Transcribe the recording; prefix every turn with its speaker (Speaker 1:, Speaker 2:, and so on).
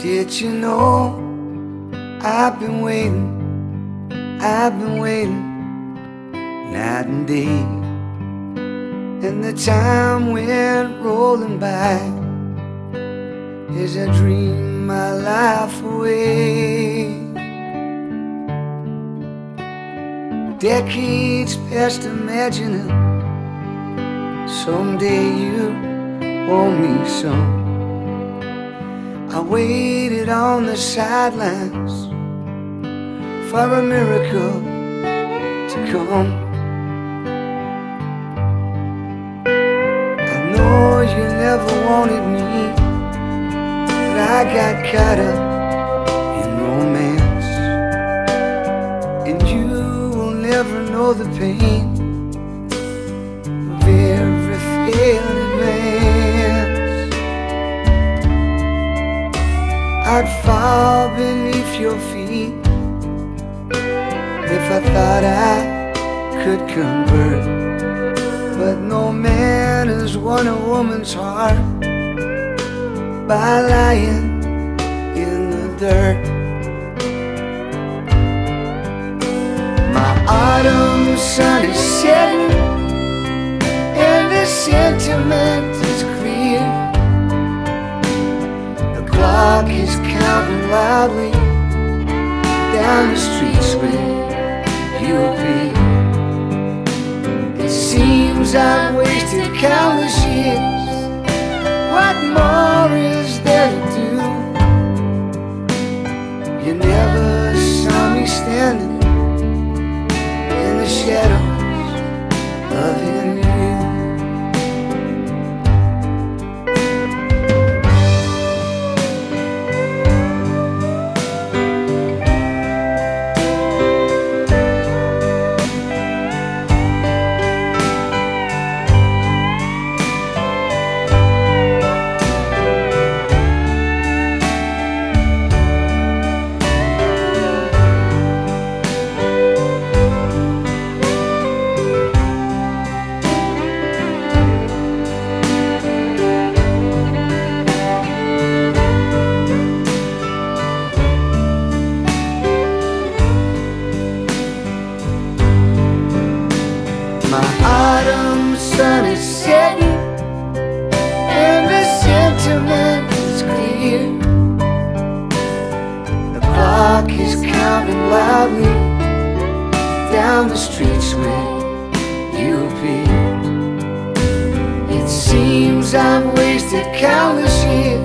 Speaker 1: Did you know I've been waiting night and day, and the time went rolling by as I dreamed my life away. Decades past imagining someday you want me some. I waited on the sidelines for a miracle to come. I know you never wanted me, but I got caught up in romance, and you will never know the pain of every failed advance. I'd fall beneath your feet if I thought I could convert, but no man has won a woman's heart by lying in the dirt. My autumn sun is setting and the sentiment is clear. The clock is counting loudly down the streets where you'll be. It seems I've wasted countless years. What more is there to do? You never saw me standing in the shadows of Agnew. My autumn sun is setting and the sentiment is clear. The clock is counting loudly down the streets where you'll be. It seems I've wasted countless years.